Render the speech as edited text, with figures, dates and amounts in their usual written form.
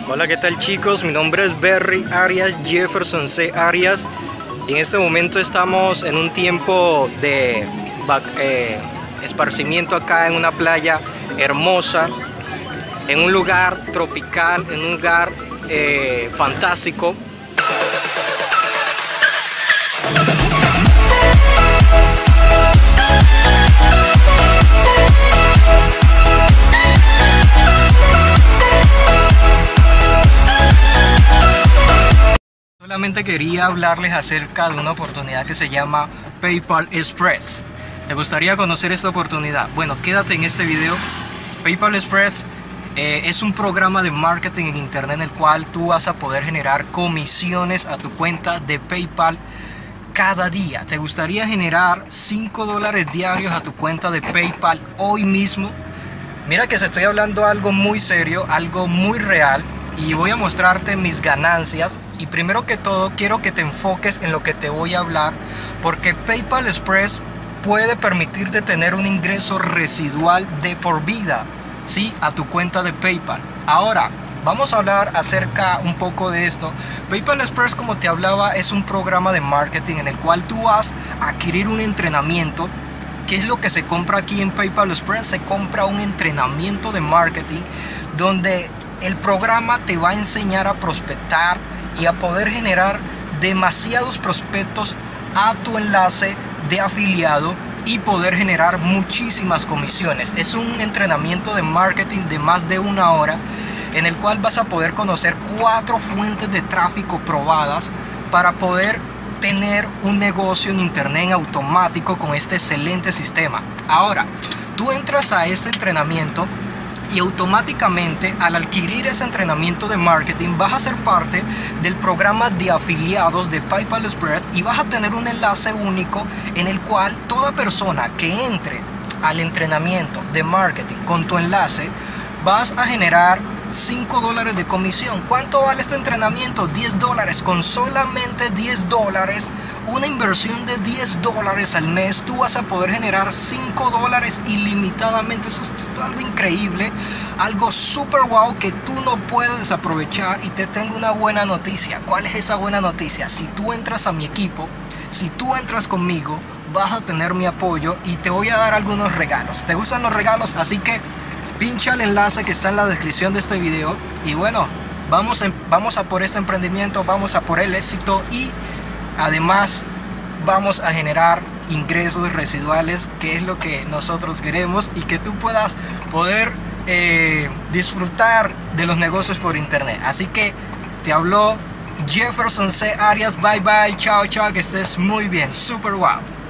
Hola, ¿qué tal chicos? Mi nombre es Berry Arias, Jefferson C. Arias. Y en este momento estamos en un tiempo de esparcimiento acá en una playa hermosa, en un lugar tropical, en un lugar fantástico. Solamente quería hablarles acerca de una oportunidad que se llama PayPal Express. ¿Te gustaría conocer esta oportunidad? Bueno, quédate en este video. PayPal Express es un programa de marketing en internet en el cual tú vas a poder generar comisiones a tu cuenta de PayPal cada día. ¿Te gustaría generar $5 diarios a tu cuenta de PayPal hoy mismo? Mira que se estoy hablando algo muy serio, algo muy real, y voy a mostrarte mis ganancias. Y primero que todo quiero que te enfoques en lo que te voy a hablar, porque PayPal Express puede permitirte tener un ingreso residual de por vida, ¿sí? A tu cuenta de PayPal. Ahora vamos a hablar acerca un poco de esto. PayPal Express, como te hablaba, es un programa de marketing en el cual tú vas a adquirir un entrenamiento. ¿Qué es lo que se compra aquí en PayPal Express? Se compra un entrenamiento de marketing donde el programa te va a enseñar a prospectar y a poder generar demasiados prospectos a tu enlace de afiliado y poder generar muchísimas comisiones. Es un entrenamiento de marketing de más de 1 hora en el cual vas a poder conocer 4 fuentes de tráfico probadas para poder tener un negocio en internet en automático con este excelente sistema. Ahora, tú entras a este entrenamiento y automáticamente al adquirir ese entrenamiento de marketing vas a ser parte del programa de afiliados de PayPal Express y vas a tener un enlace único en el cual toda persona que entre al entrenamiento de marketing con tu enlace vas a generar $5 de comisión. ¿Cuánto vale este entrenamiento? $10. Con solamente $10, una inversión de $10 al mes, tú vas a poder generar $5 ilimitadamente. Eso es algo increíble, algo super wow que tú no puedes desaprovechar. Y te tengo una buena noticia. ¿Cuál es esa buena noticia? Si tú entras a mi equipo, si tú entras conmigo, vas a tener mi apoyo y te voy a dar algunos regalos. ¿Te gustan los regalos? Así que pincha el enlace que está en la descripción de este video. Y bueno, vamos a por este emprendimiento, vamos a por el éxito y además vamos a generar ingresos residuales, que es lo que nosotros queremos, y que tú puedas poder disfrutar de los negocios por internet. Así que te habló Jefferson C. Arias. Bye bye, chao chao, que estés muy bien, super wow.